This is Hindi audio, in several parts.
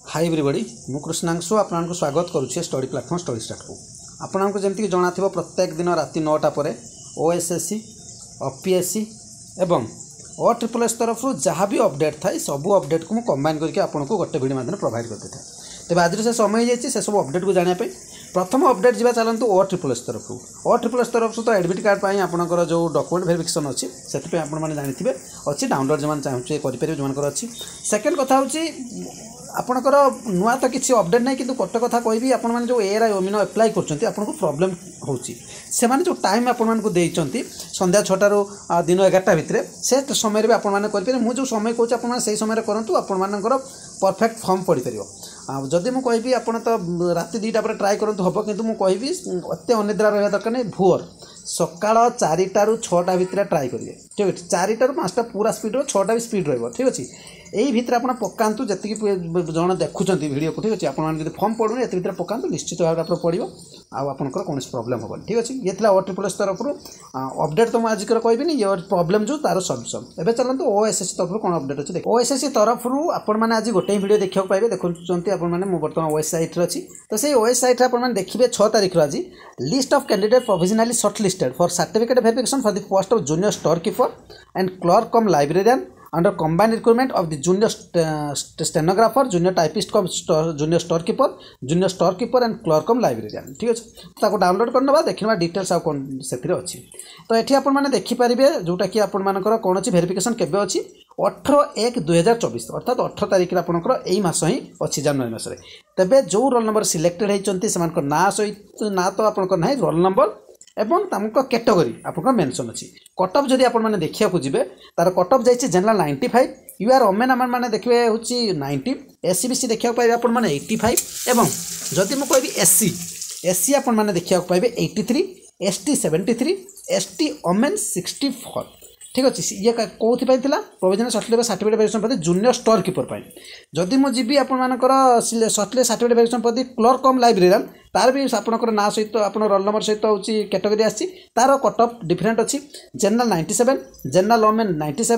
हाय एवरीबॉडी मु कृष्णांशु आपको स्वागत करुच्छे स्टडी प्लाटफॉर्म स्टडी स्टार्ट को आपको जमीक जना थी प्रत्येक दिन राति 9टा पर ओएसएससी ओपीएससी एवं OSSS तरफ जहाँ भी अपडेट थाए सबू अपडेट को कंबाइन करके आपको गोटे वीडियो माध्यम प्रोवाइड करते थे। तेज आज से समय जाइए से सब अपडेट को जानापी प्रथम अपडेट जी चलते OSSS तरफ OSSS तरफ तो एडमिट कार्ड पर आपंकर जो डॉक्यूमेंट वेरिफिकेशन अच्छी से आपने जानते अच्छी डाउनलोड जो चाहे करेंगे जो अच्छी सेकेंड कथा हूँ आपणकर नुआ तो किसी अपडेट नहीं कि गोटे कथा कहि आपण मैंने जो एआरआई ओमिनो अप्लाई कर प्रॉब्लम होची से माने जो टाइम आपण को देइचंती संध्या 6टारू दिन 11टा भितर से समय भी आपण माने करि मु जो समय कहूँ आपण से समय करंतु आपण मानकर परफेक्ट फॉर्म पड़ी पार जदि मु कहि आपण तो राति 2टा पर ट्राई करंतु हबो किंतु मु कहि अत्य अनिद्रा रहा दरकार नहीं भोर सकाळ 4टारू 6टा भितर ट्राई करिए ठीक है 4टारू 5टा पूरा स्पीड रो 6टा भी स्पीड रहिबो ठीक अछि यही भितर आप पकातु जी जन देखुं वीडियो को ठीक अच्छे आपड़ी फॉर्म पड़ूनी ये भितर पकातु निश्चित भाव में पड़ो आपंकर कौन प्रॉब्लम हेनी ठीक अच्छे ये OSSS तरफ अपडेट तो मुझे आज कहबी ये प्रॉब्लम जो तार सल्यूशन एवं चलते OSSC तरफ कौन अपडेट अच्छे OSSC तरफ आपने आज गोटे वीडियो देखा पाए देखुंत आपने बर्तमान OS साइट अच्छी तो से OS साइट आपने देखिए 6 तारीख आज list of candidate provisionally short listed for certificate verification for the post of junior store keeper and clerk cum librarian under combined requirement of the junior stenographer, junior typist कम junior store keeper and clerk कम librarian ठीक अच्छे ताको डाउनलोड करना देखा डिटेल्स आ कौन से अच्छी तो ये आपण मैंने देखिपारे जोटा कि आपण मानकर कौन अच्छी वेरिफिकेशन केबे अच्छी 18/1/2024 अर्थात 18 तारीख आपंकर यही मास ही अच्छी जनवरी मास तेबे जो रोल नंबर सिलेक्टेड होती से ना सहित ना तो आपंकर ना रोल नंबर एवं तमको कैटेगरी आपको मेंशन अच्छी कट ऑफ जदि आपण माने देखिया जी तार कट ऑफ जाइए जनरल 95 यूआर ओमेन आम मैंने देखिए हूँ 90 SCBC देखा पाए आपण माने 85 एवं जदि मुझे कहबी SC आपण माने देखा पाए 83 ST 73 ST ओमेन 64 ठीक अच्छे ये कौन प्रोविजनल सर्टिफिकेट वेरिफिकेशन प्रति जूनियर स्टोर कीपर जदि मुझे आपर सर्टिफिकेट वेरिफिकेशन प्रति क्लर्क कम लाइब्रेरियन तार भी आपंकर ना सहित आप रोल नंबर सहित हूँ कैटेगरी आसी तार कट ऑफ डिफरेंट अच्छी जनरल 97 जनरल ओमेन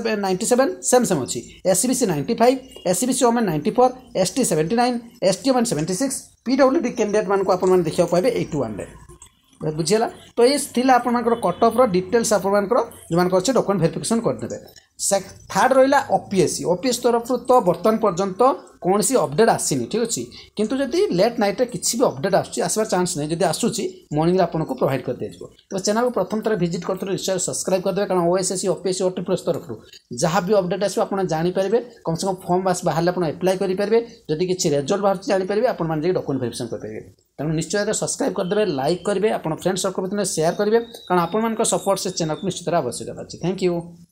97 सेम अच्छी SCBC 95 SCBC women 94 ST 79 ST women 76 PWD candidate मान को आप देखा पाए 81 बुझीगला तो ये थिला आपनकर कट ऑफ रो डिटेल्स आपनकर जो मान अच्छे डॉक्यूमेंट वेरिफिकेशन करदेबे थर्ड रहा OPS तरफ तो बर्तमान पर्यंत कौन सी अपडेट आसीनी ठीक अच्छे किंतु जदि लेट नाइट किसी भी अपडेट आसबार चांस नहीं जब आसूसी मॉर्निंग आपको प्रोवाइड कर दिया तो चैनल को प्रथम तरह विजिट करते निश्चय सब्सक्राइब करदे कारण OSSC OPSC OSSS तरफ जहाँ भी अपडेट आसो आप जानीपारे कम से कम फॉर्म बाहर आप अप्लाई करेंगे जदि किसी रिजल्ट बाहर जानीपारे आप डॉक्यूमेंट वेरिफिकेशन करेंगे तेणु निश्चय सब्सक्राइब करदे लाइक करेंगे आप फ्रेंड्स सर्कल शेयर करेंगे कारण आप सपोर्ट से चैनल को निश्चित आवश्यकता अच्छी थैंक यू।